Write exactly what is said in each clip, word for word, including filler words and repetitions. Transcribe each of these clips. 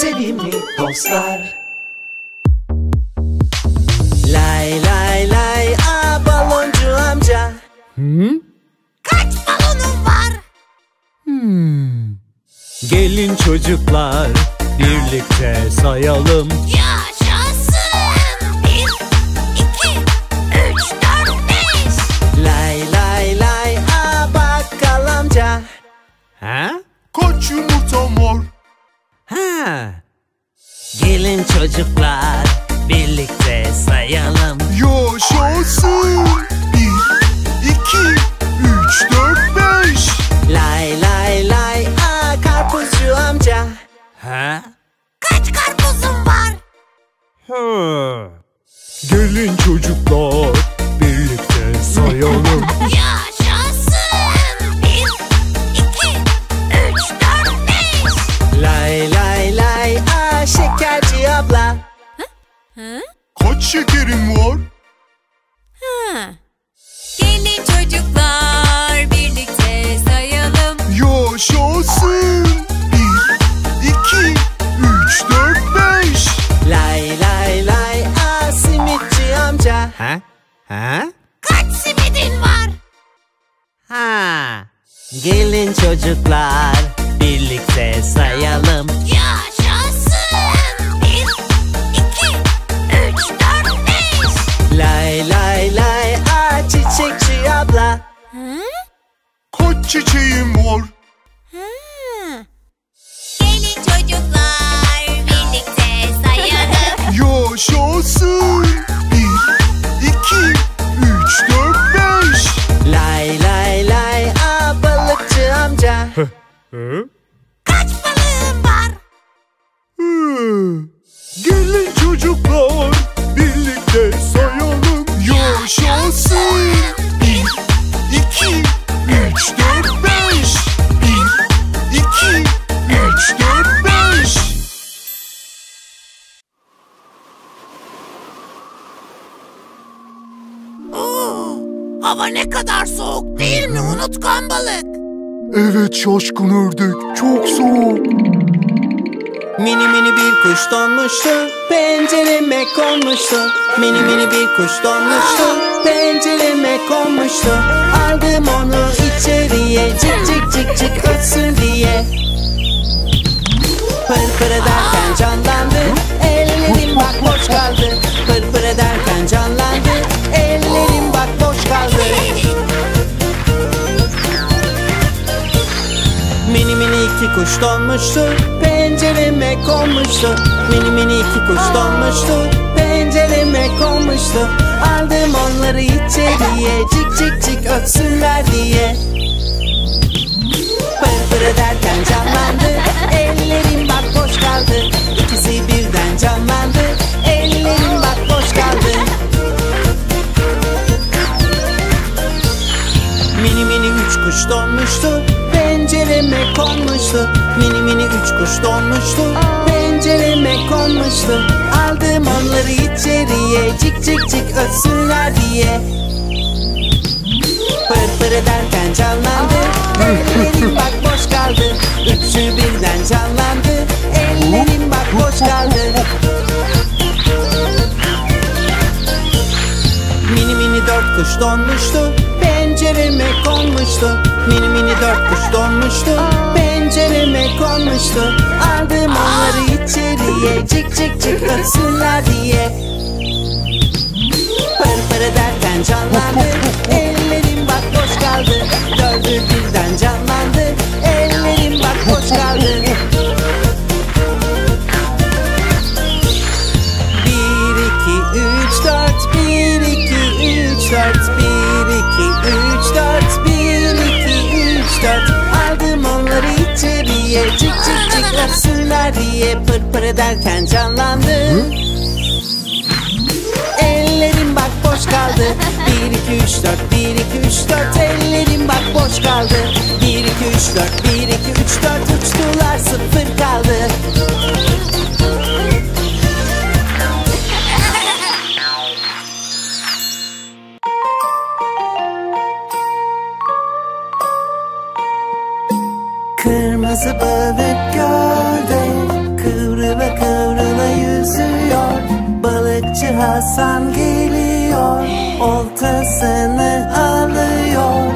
sevimli dostlar. Lay lay lay, aa baloncu amca. Hı? Kaç balonun var? Hmm. Gelin çocuklar, birlikte sayalım. Yaşasın! Bir, iki, üç, dört, beş. Lay lay lay, aa bakkal amca. Ha? Kaç yumurtam var? Ha. Gelin çocuklar, birlikte sayalım. Yaşasın! Bir, iki, üç, dört, beş. Lay lay lay, aa karpuzcu amca. Ha? Kaç karpuzun var? Hı. Gelin çocuklar, birlikte sayalım. Yaşasın! Bir, iki, üç, dört, beş. Lay lay lay, aa şekerci abla. Kaç şekerim var? Gelin çocuklar, birlikte sayalım. Yaşasın! Bir, iki, üç, dört, beş. Lay lay lay, aa simitçi amca. Ha? Ha? Kaç simidin var? Ha. Gelin çocuklar, birlikte sayalım. Yaşasın! Bir, iki, üç, dört, beş. Lay lay lay, aa çiçekçi abla. Kaç çiçeğim var? Gelin çocuklar, birlikte sayalım. Yaşasın! Bir, iki, üç, dört, beş. Lay lay lay, aa balıkçı amca. Hı? Kaç balığın var? Hı. Gelin çocuklar, birlikte sayalım. Yaşasın! Bir, iki, üç, dört, beş. Bir, iki, üç, dört, beş. Oo, hava ne kadar soğuk değil mi unutkan balık? Evet şaşkın ördek, çok soğuk. Mini mini bir kuş donmuştu, pencereme konmuştu. Mini mini bir kuş donmuştu, pencereme konmuştu. Aldım onu içeriye, cik cik cik cik ötsün diye. Pır pır ederken canlandı, ellerim bak boş kaldı. Pır pır ederken canlandı, ellerim bak boş kaldı. Mini mini iki kuş donmuştu, pencereme konmuştu. Mini mini iki kuş donmuştu, pencereme konmuştu. Aldım onları içeriye, cik cik cik ötsünler diye. Pır pır ederken canlandı, ellerim bak boş kaldı. İkisi birden canlandı, ellerim bak boş kaldı. Mini mini üç kuş donmuştu, pencereme konmuştu. Mini mini üç kuş donmuştu, pencereme konmuştu. Aldım onları içeriye, cik cik cik ötsünler diye. Pır pır ederken canlandı, ellerim bak boş kaldı. Üçü birden canlandı, ellerim bak boş kaldı. Mini mini dört kuş donmuştu, pencereme konmuştu. Mini mini dört kuş donmuştu, pencereme konmuştu. Aldım onları içeriye, cik cik cik ötsünler diye. Pır pır ederken canlandı, ellerim bak boş kaldı. Dördü birden canlandı, ellerim bak boş kaldı. Bir iki üç dört, bir iki üç dört, bir iki üç dört, bir iki üç dört. Aldım onları içeriye, cik cik cik ötsünler diye. Pır pır ederken canlandı, ellerim bak boş kaldı. Bir iki üç dört, bir iki üç dört, ellerim bak boş kaldı. Bir iki üç dört, bir iki üç dört, uçtular sıfır kaldı. Kırmızı balık gölde kıvrılır kıvrıla kıvrıla yüzüyor. Balıkçı Hasan geliyor, oltasını alıyor.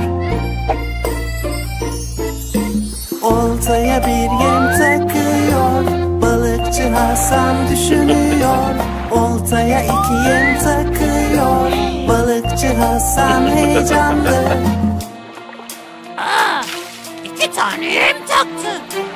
Oltaya bir yem takıyor, balıkçı Hasan düşünüyor. Oltaya iki yem takıyor, balıkçı Hasan heyecanlı. Aa, iki tane yem taktı.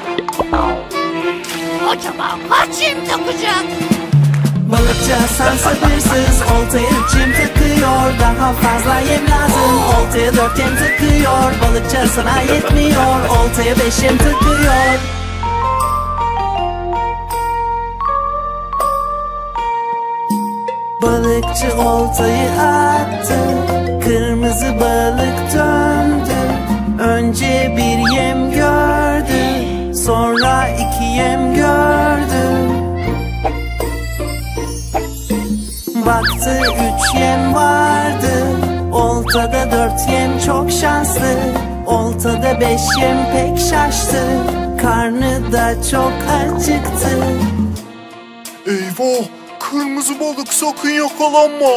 Acaba kaç yem takacak? Balıkçı Hasan sabırsız, oltaya üç yem takıyor. Daha fazla yem lazım, oltaya dört yem takıyor. Balıkçı Hasan'a yetmiyor, oltaya beş yem takıyor. Balıkçı oltayı attı, kırmızı balık döndü. Önce bir yem gördü, sonra iki yem gördü. Baktı üç yem vardı, oltada dört yem çok şanslı. Oltada beş yem pek şaştı, karnı da çok acıktı. Eyvah! Kırmızı balık sakın yakalanma.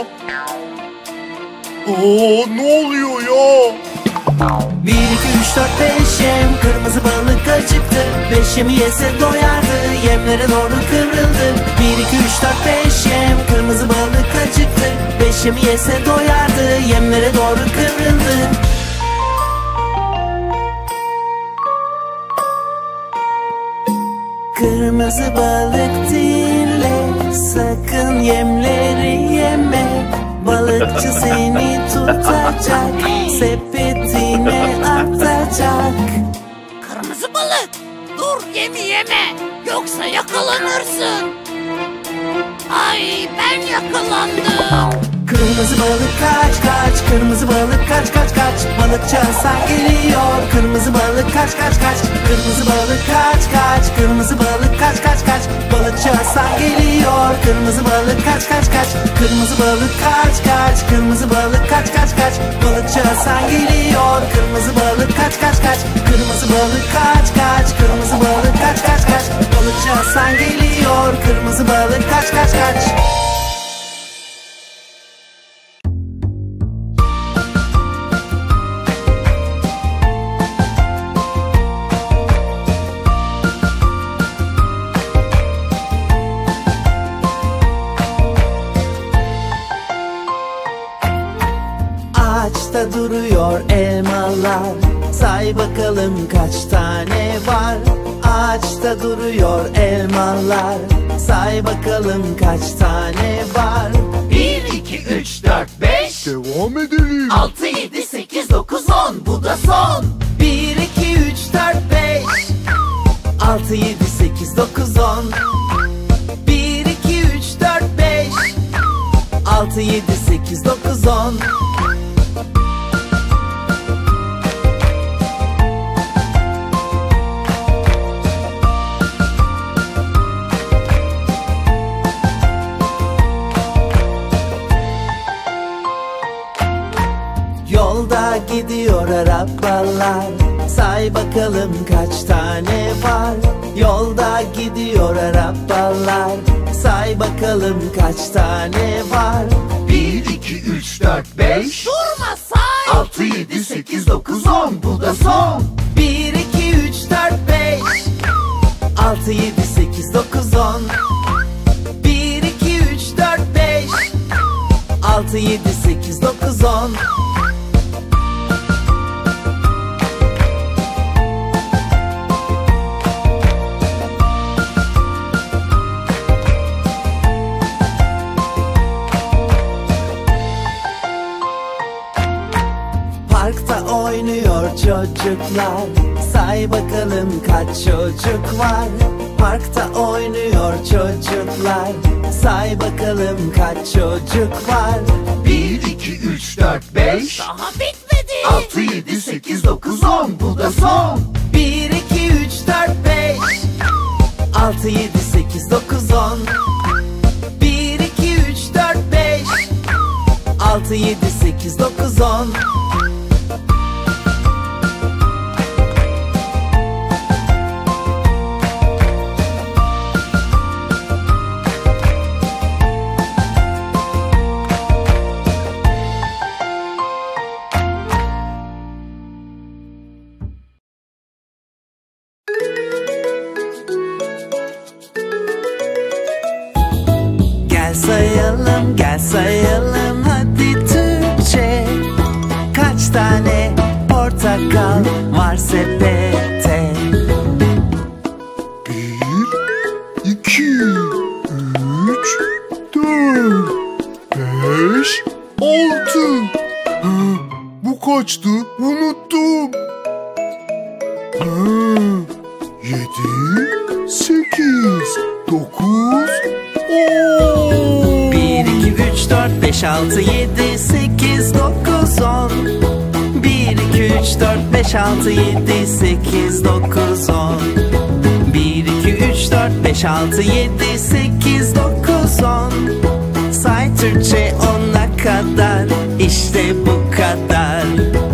Aa, ne oluyor ya? Bir, iki, üç, dört, beş yem, kırmızı balık acıktı. Beş yemi yese doyardı, yemlere doğru kıvrıldı. Bir, iki, üç, dört, beş yem, kırmızı balık acıktı. Beş yemi yese doyardı, yemlere doğru kıvrıldı. Kırmızı balık dinle, sakın yemleri yeme. Balıkçı seni tutacak, sepetine atacak. Kırmızı balık, dur yemi yeme, yoksa yakalanırsın. Ay, ben yakalandım. Kırmızı balık kaç kaç, kırmızı balık kaç kaç kaç. Balıkçı Hasan geliyor, kırmızı balık kaç kaç kaç. Kırmızı balık kaç kaç, kırmızı balık kaç kaç kaç. Balıkçı Hasan geliyor, kırmızı balık kaç kaç kaç. Kırmızı balık kaç kaç, kırmızı balık kaç kaç kaç. Balıkçı Hasan geliyor, kırmızı balık kaç kaç kaç. Kırmızı balık kaç kaç, kırmızı balık kaç kaç kaç. Balıkçı Hasan geliyor, kırmızı balık kaç kaç kaç. Ağaçta duruyor elmalar, say bakalım kaç tane var. Ağaçta duruyor elmalar, say bakalım kaç tane var. Bir, iki, üç, dört, beş, Devam edelim. altı, yedi, sekiz, dokuz, on, bu da son. Bir, iki, üç, dört, beş, altı, yedi, sekiz, dokuz, on. Bir, iki, üç, dört, beş, altı, yedi, sekiz, dokuz, on. Yolda gidiyor arabalar, say bakalım kaç tane var. Yolda gidiyor arabalar, say bakalım kaç tane var. Bir, iki, üç, dört, beş, durma say. altı, yedi, sekiz, dokuz, on, bu da son. Bir, iki, üç, dört, beş, altı, yedi, sekiz, dokuz, on. Bir, iki, üç, dört, beş, altı, yedi, sekiz, dokuz, on. Parkta oynuyor çocuklar, say bakalım kaç çocuk var. Parkta oynuyor çocuklar, say bakalım kaç çocuk var. Bir, iki, üç, dört, beş, daha bitmedi. altı, yedi, sekiz, dokuz, on, bu da son. Bir, iki, üç, dört, beş, altı, yedi, sekiz, dokuz, on. Bir, iki, üç, dört, beş, altı, yedi, sekiz, dokuz, on. sayalım, gel sayalım hadi Türkçe. Kaç tane portakal var sepette? Bir, iki, üç, dört, beş, altı. Ha, bu kaçtı? Unuttum. Ha, yedi, sekiz, dokuz, on. Bir, iki, üç, dört, beş, altı, yedi, sekiz, dokuz, on. Bir, iki, üç, dört, beş, altı, yedi, sekiz, dokuz, on. Bir, iki, üç, dört, beş, altı, yedi, sekiz, dokuz, on. Say Türkçe ona kadar, işte bu kadar.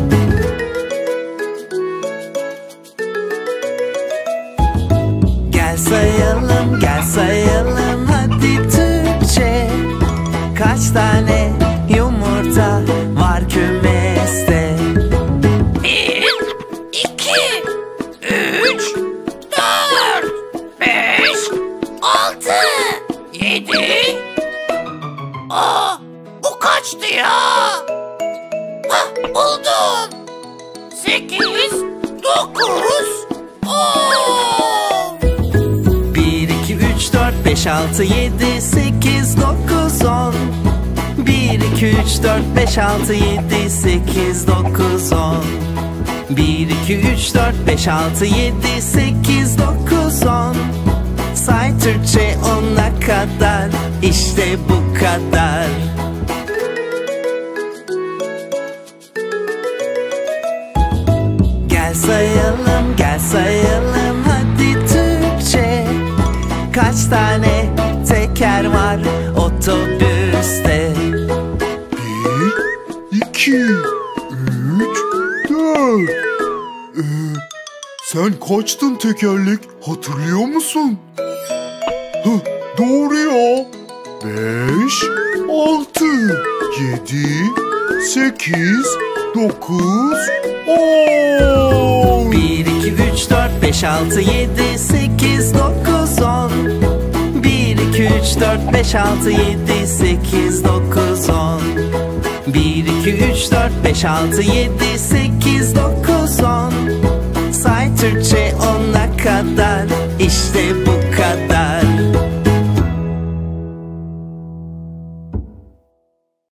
Gel sayalım, gel sayalım hadi Türkçe. Kaç tane yumurta var kümeste? Bir, iki, üç, dört, beş, altı, yedi. Aa, bu kaçtı ya? Hah, buldum. Sekiz, dokuz, on. Bir, iki, üç, dört, beş, altı, yedi, sekiz, dokuz, on. Bir, iki, üç, dört, beş, altı, yedi, sekiz, dokuz, on. Bir, iki, üç, dört, beş, altı, yedi, sekiz, dokuz, on. Say Türkçe ona kadar, işte bu kadar. Gel sayalım, gel sayalım hadi Türkçe. Kaç tane teker var otobüste? Bir, iki, üç, dört. Ee, sen kaçtın tekerlek? Hatırlıyor musun? Hah, doğru ya. Beş, altı, yedi, sekiz, dokuz, on. Bir, iki, üç, dört, beş, altı, yedi, sekiz, dokuz, on. Bir, iki, üç, dört, beş, altı, yedi, sekiz, dokuz, on. Bir, iki, üç, dört, beş, altı, yedi, sekiz, dokuz, on. Say Türkçe ona kadar, işte bu kadar.